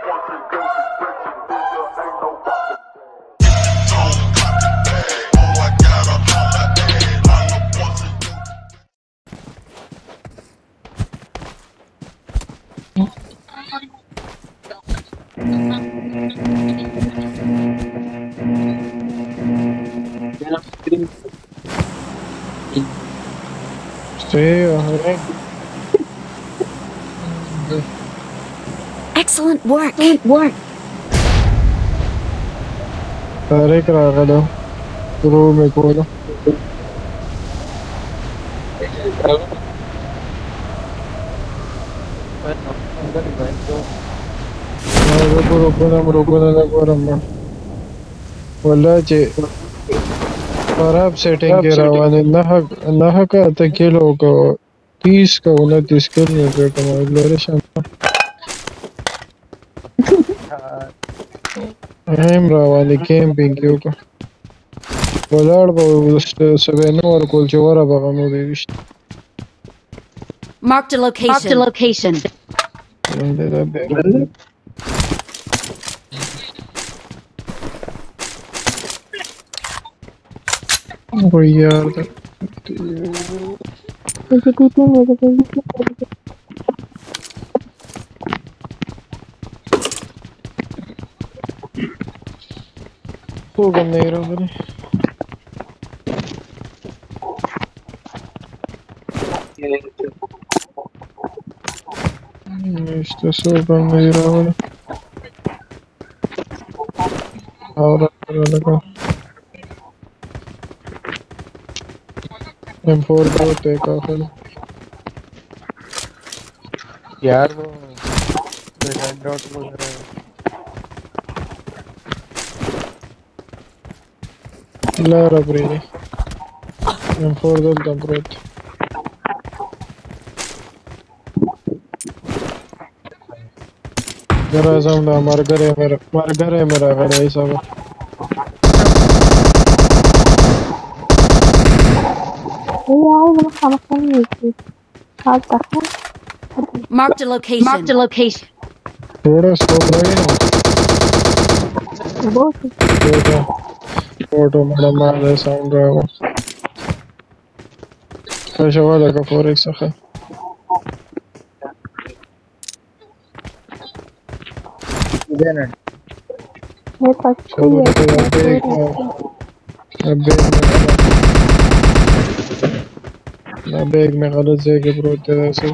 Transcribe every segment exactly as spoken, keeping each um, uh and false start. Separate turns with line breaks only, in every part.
Excellent work. Excellent work.
Tarek راغله شروع مې کوله زه په روپونه مروپونه نه ګورم والله چې خراب سیټینګ کې روانې نهه که اته کیلو که تیس که انتیس کیلو مې پرې کوم لرې شم هم روانې کیمپینګ کې وکړه ولاړ به سبې نه ورکول چې وره به غنو دی ویشت
Marked a location. Marked a location.
Oh yaar خوب नहीं रहा işte soğuktan नहीं रहा और लगा एम फोर बहुत है काफी यार वो हेड डॉट वगैरह لا ربريني M four دلته پروت درازم دا مرګره مر مرګره مر راغلی حساب
Marked a location. Marked a location.
थोड़ा स्कोप लगे ना फोटो मेरा मार साउंड रहा वो कैसे वाला का फोर एक्स है देना
मैं पक्की
है बैग में गलत जगह पर होते हैं सब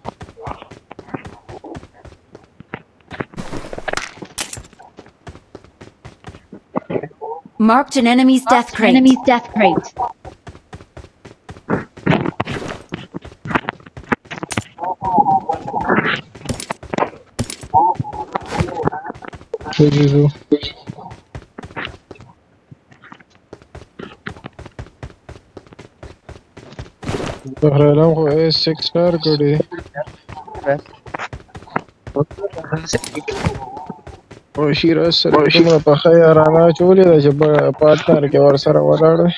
Marked an enemy's death crate. Enemy's death crate.
Jesus. بخيرام خو اس سix ستار کړی او شیراز سره کومه په خیارانه چولې ده چې پارتنر کې ور سره ولاړ دی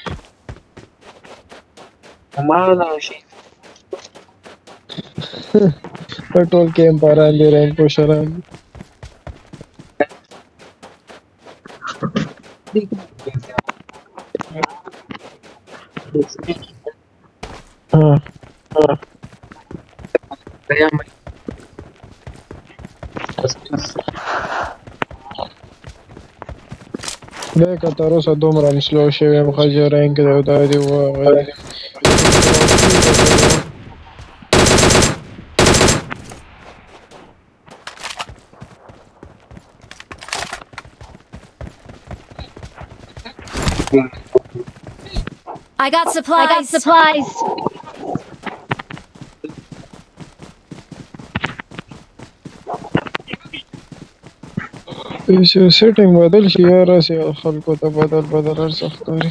ما نه شي
ټول کې امپاران دي رین پوشران ها ها Дека тар اوسه دومره مسلو شوی یم خجه رنګ دی او دا دی وغیره
I got supplies. I got supplies.
ایسه سیټینګ بدل شي یار اسه خلکو ته بدل بدل هر سخت لري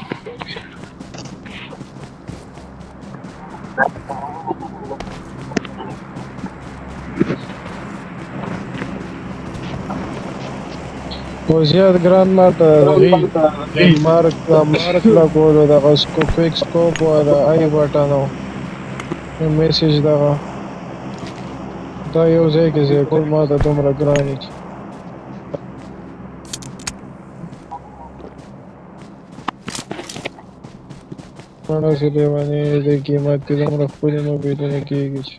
و زیاد ګران ماته غي مارک مارک لا کولو دغه سکوپیک سکوپ و دا آی بټانو میسج دغه دا یو ځای کې ځای کول ماته دومره ګران دي बड़ा से लेवाने दे कीमत के दोमره خپلې موبایلونه کېږي چې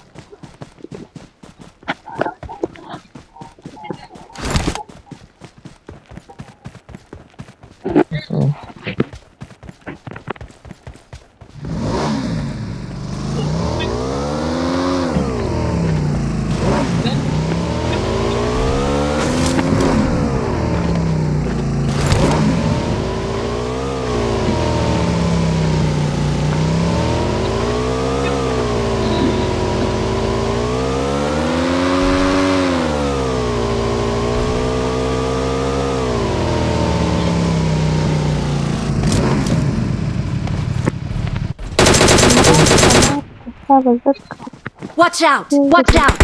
Watch out! Watch out!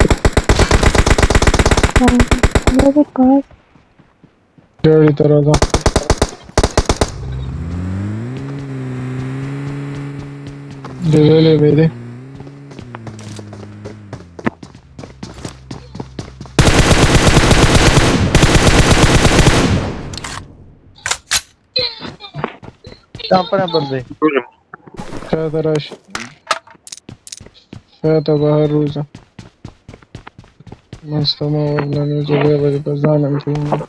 मेरे पास
ډېرې طرح ده ډېرې مې دي
कहाँ पर है बंदे
شاته راشي شاته بهر روزه مستمع ورننه چې بیا به دې په ځان هم کېږي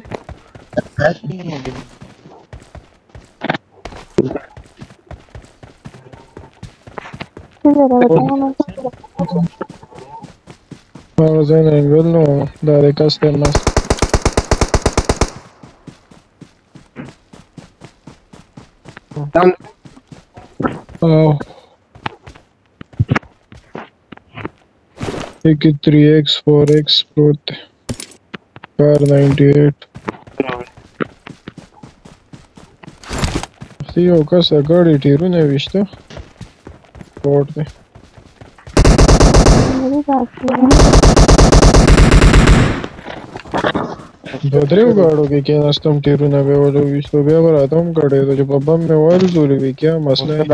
هغه ځای نه انګل نو دا د کس دی مست او ایکی تھری ایکس فور ایکس پروت دی کار نائنٹی ایٹ وختي یو کس د ګاډي ټیرونه ویشته سپورټ دی
मेरी बात
په دریو ګاډو کې کېناستم ټیرونه به ولو ویشتو بیا به راته هم کړی چې په بم مې والوزولې وي کیا مسله یې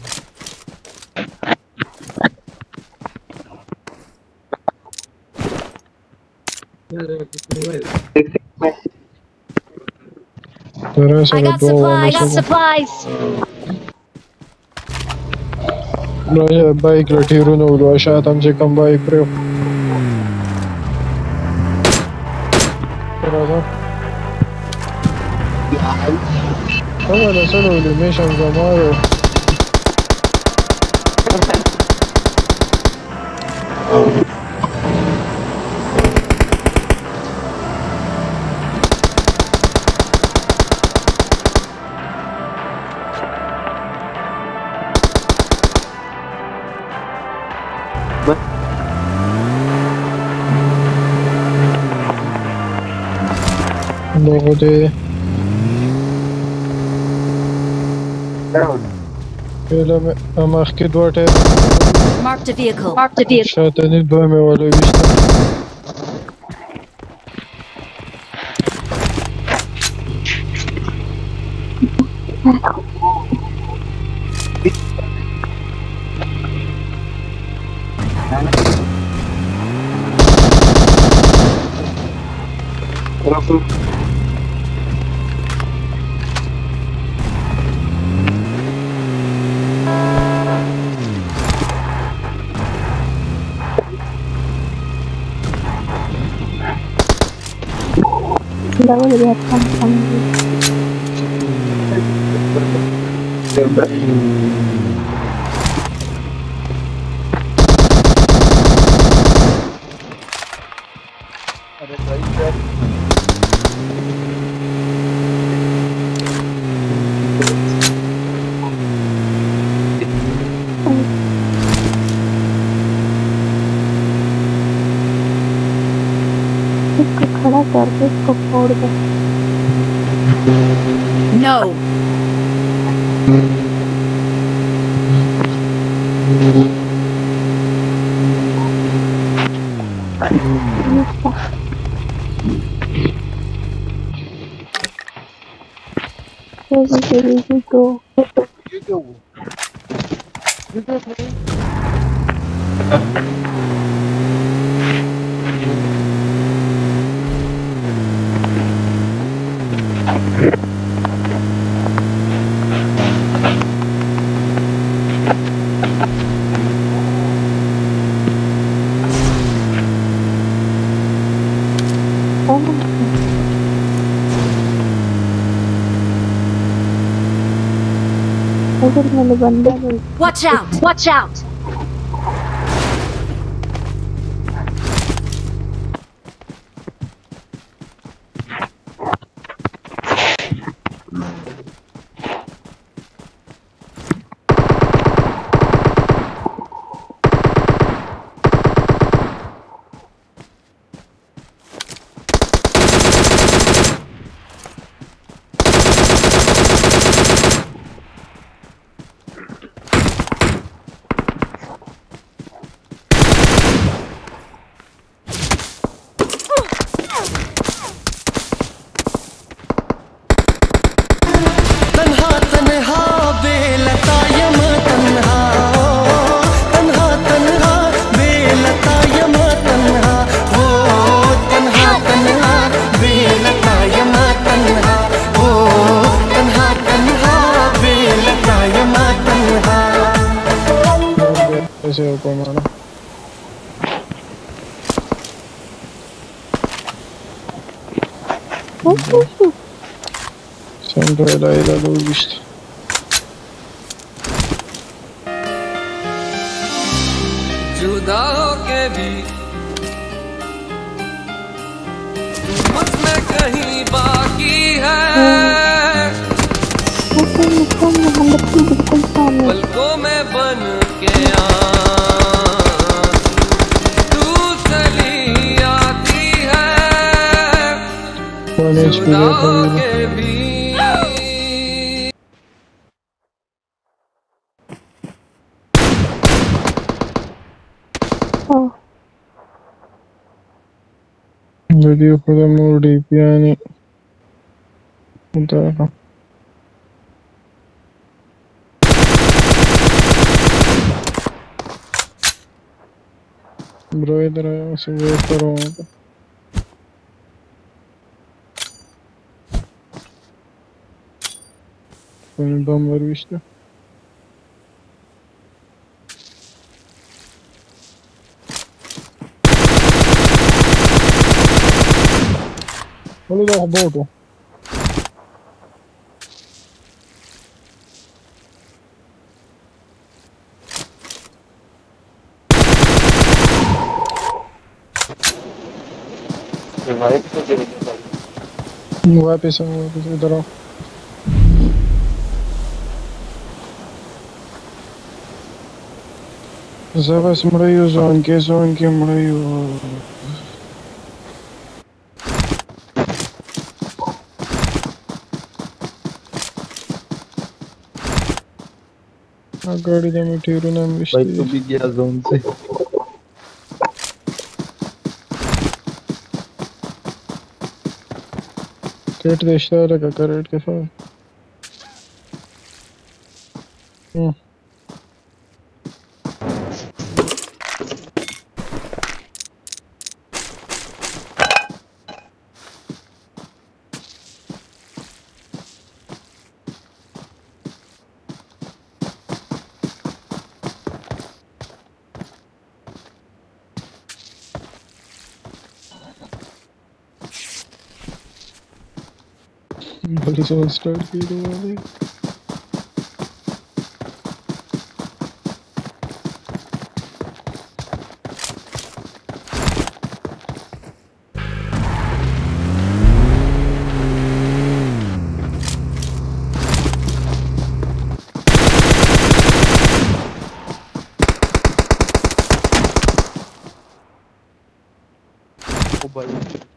تر
I got supplies. I got supplies.
راځه بایک له ټیرونه ولو شاته هم چې کوم بایک پرېو راځه اوله سره ولې میشن زمارو دغه دی فلم مخکې دوه ټایر
Marked a vehicle. Marked a vehicle.
شاته نی دوه مې ولو ویشته
luego diría tan tan इसको खड़ा करके इसको फोड़ दे
No.
Easy, easy, go.
You go. You go, please.
उधर मैंने बंदा भी
Watch out! Watch out!
ऐसे ऊपर मारो Centra'yla doğru işte.
जुदा होके भी मुझ में कहीं बाकी है पलकों में बन के आ तू चली आती है जुदा होके भी
Video خودم رو ریپیانی دارم Bro इधर आया उसे वेट करो वहाँ पे कोई बम var işte Onu da bordo. वापस वापस इधर आओ Zaraz mraju zonke zonke mraju गाड़ी में ठेरू नाम
भाई तू भी गया जोन से
केट देशता रखा करेट के साथ हम्म Police all start video वाले
ओ भाई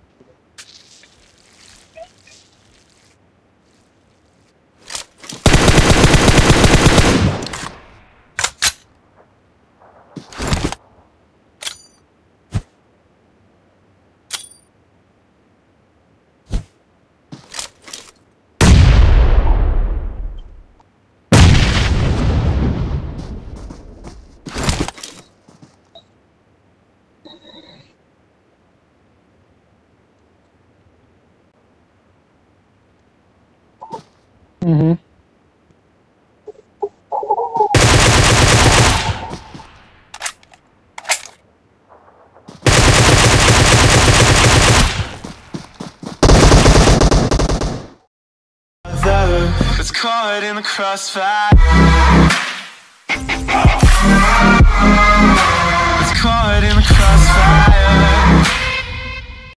हम्म
in the crossfire.